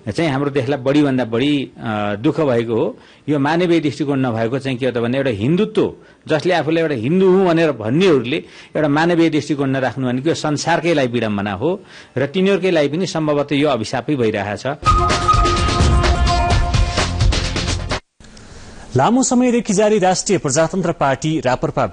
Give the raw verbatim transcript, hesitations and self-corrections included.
चाहिँ हाम्रो देशलाई बढीभन्दा बढी दुःख भएको हो। यो मानवीय दृष्टिकोण नभएको चाहिँ के हो त भने एउटा हिन्दुत्व जसले आफूले एउटा हिन्दू हुँ भनेर भन्नेहरूले एउटा मानवीय दृष्टिकोण नराख्नु भनेको संसारकै लागि विडम्बना हो र तिनीहरूकै लागि पनि सम्भवतः यो अभिशापै भइरहेछ। लामो समयदेखि जारी राष्ट्रिय प्रजातन्त्र पार्टी राप्रपा